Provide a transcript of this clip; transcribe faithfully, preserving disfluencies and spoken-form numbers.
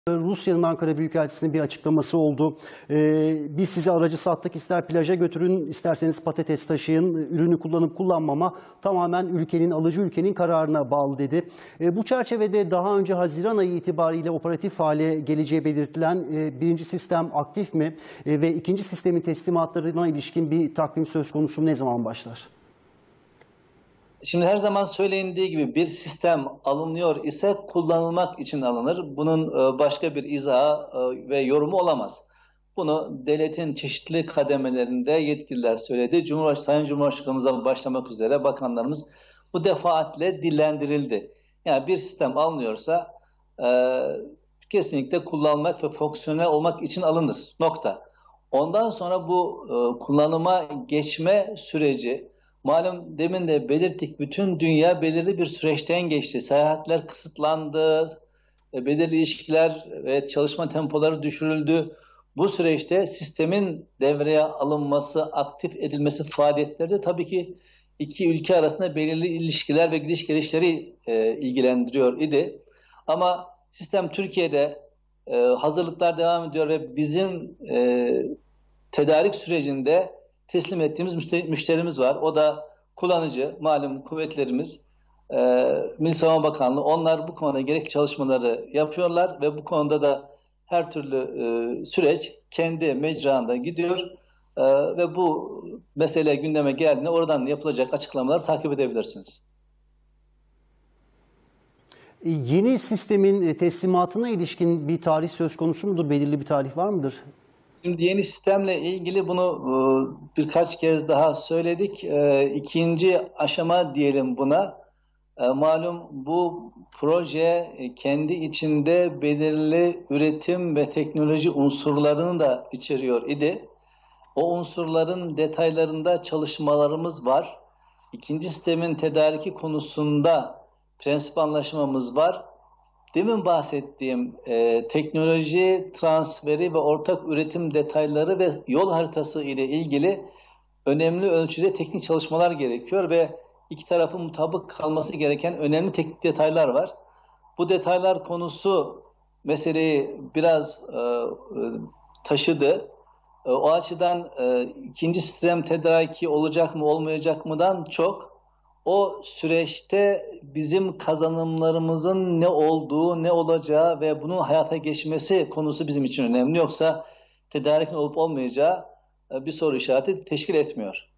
Rusya'nın Ankara Büyükelçisi'nin bir açıklaması oldu. Ee, biz size aracı sattık, ister plaja götürün, isterseniz patates taşıyın. Ürünü kullanıp kullanmama tamamen ülkenin, alıcı ülkenin kararına bağlı dedi. Ee, bu çerçevede daha önce Haziran ayı itibariyle operatif hale geleceği belirtilen e, birinci sistem aktif mi? E, ve ikinci sistemin teslimatlarına ilişkin bir takvim söz konusu ne zaman başlar? Şimdi her zaman söylendiği gibi bir sistem alınıyor ise kullanılmak için alınır. Bunun başka bir izahı ve yorumu olamaz. Bunu devletin çeşitli kademelerinde yetkililer söyledi. Cumhurbaşkanı, Sayın Cumhurbaşkanımıza başlamak üzere bakanlarımız bu defaatle dillendirildi. Yani bir sistem alınıyorsa e, kesinlikle kullanmak ve fonksiyonel olmak için alınır. Nokta. Ondan sonra bu e, kullanıma geçme süreci, malum demin de belirttik, bütün dünya belirli bir süreçten geçti. Seyahatler kısıtlandı, e, belirli ilişkiler ve çalışma tempoları düşürüldü. Bu süreçte sistemin devreye alınması, aktif edilmesi faaliyetleri de tabii ki iki ülke arasında belirli ilişkiler ve gidiş gelişleri e, ilgilendiriyor idi. Ama sistem Türkiye'de e, hazırlıklar devam ediyor ve bizim e, tedarik sürecinde teslim ettiğimiz müşterimiz var. O da kullanıcı, malum kuvvetlerimiz, e, Milli Savunma Bakanlığı. Onlar bu konuda gerekli çalışmaları yapıyorlar ve bu konuda da her türlü e, süreç kendi mecrasında gidiyor. E, ve bu mesele gündeme geldiğinde oradan yapılacak açıklamaları takip edebilirsiniz. E, yeni sistemin teslimatına ilişkin bir tarih söz konusu mudur? Belirli bir tarih var mıdır? Şimdi yeni sistemle ilgili bunu e, birkaç kez daha söyledik. E, ikinci aşama diyelim buna. E, malum bu proje e, kendi içinde belirli üretim ve teknoloji unsurlarını da içeriyor idi. O unsurların detaylarında çalışmalarımız var. İkinci sistemin tedariki konusunda prensip anlaşmamız var. Demin bahsettiğim e, teknoloji transferi ve ortak üretim detayları ve yol haritası ile ilgili önemli ölçüde teknik çalışmalar gerekiyor ve iki tarafın mutabık kalması gereken önemli teknik detaylar var. Bu detaylar konusu meseleyi biraz e, e, taşıdı. E, o açıdan e, ikinci sistem tedariki olacak mı olmayacak mıdan çok o süreçte bizim kazanımlarımızın ne olduğu, ne olacağı ve bunun hayata geçmesi konusu bizim için önemli. Yoksa tedarikin olup olmayacağı bir soru işareti teşkil etmiyor.